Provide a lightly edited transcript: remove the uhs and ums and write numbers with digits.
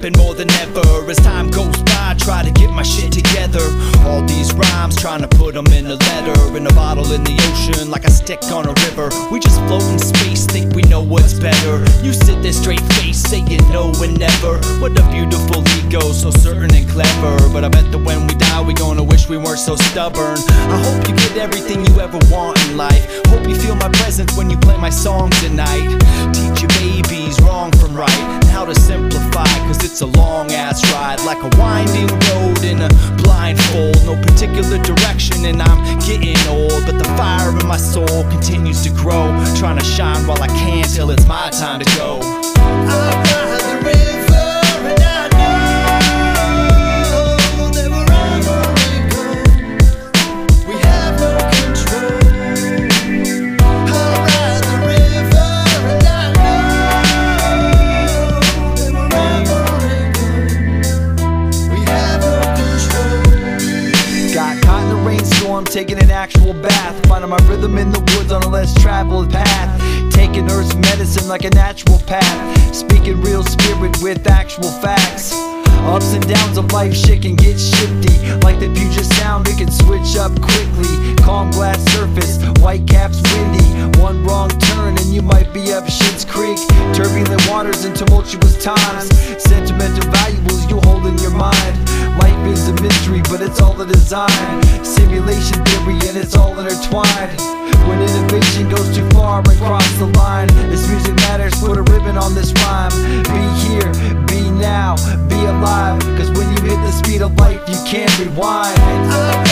rapping more than ever. As time goes by, try to get my shit together. All these rhymes, trying to put them in a letter, in a bottle in the ocean, like a stick on a river. We just float in space, think we know what's better. You sit there straight face, say you know and never. What a beautiful ego, so certain and clever. But I bet that when we die, we gonna wish we weren't so stubborn. I hope you get everything you ever want in life. Hope you feel my presence when you play my songs tonight. Teach your babies wrong from right, and how to simplify, cause it's a long ass ride, like a winding road in a blindfold. No particular direction and I'm getting old, but the fire in my soul continues to grow. Trying to shine while I can till it's my time to go. I ride the river and I know that wherever we go, we have no control. I ride the river and I know that wherever we go, we have no control. Got caught in a rainstorm, taking an actual bath, finding my rhythm in the woods on a less traveled path. Taking Earth's medicine like a natural path, speaking real spirit with actual facts. Ups and downs of life, shit can get shifty. Like the Puget Sound, it can switch up quickly. Calm glass surface, white caps windy. One wrong turn and you might be up Schitt's Creek. Turbulent waters and tumultuous times. Sentimental valuables you hold in your mind. Life is a mystery, but it's all a design. Simulation theory and it's all intertwined. When innovation goes too far and cross the line, this music matters, put a ribbon on this rhyme. Be here, be now, be alive, cause when you hit the speed of light, you can't rewind.